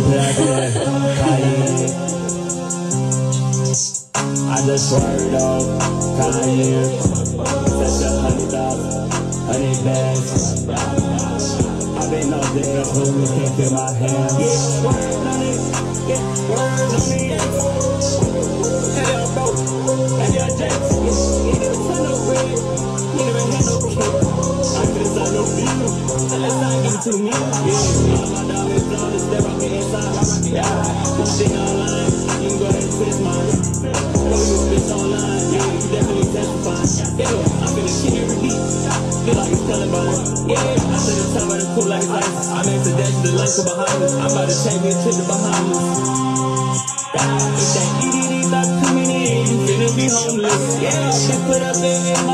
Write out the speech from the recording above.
I just swerved off, Kanye. That's $100, 100 bags. I've been up there, fool, can't feel my hands. Yeah, word on it, yeah, word on it. Hell, bro, and your jets, you never turn no red, you never had no kick. I could've signed no deal, unless I give it to me. Yeah, all my diamonds on the step, I'm inside. Yeah, this thing online, you can go ahead and twist mine. Know you a bitch online, yeah, you definitely testifying. Yeah, I'm finna kill you repeat, feel like it's telling about it. Yeah, I said it's time about the cool like it's ice. I made the dash to the life of Bahamas. I'm about to take me to the Bahamas. If that EDD thought coming in, you finna be homeless. Yeah, shit put up there.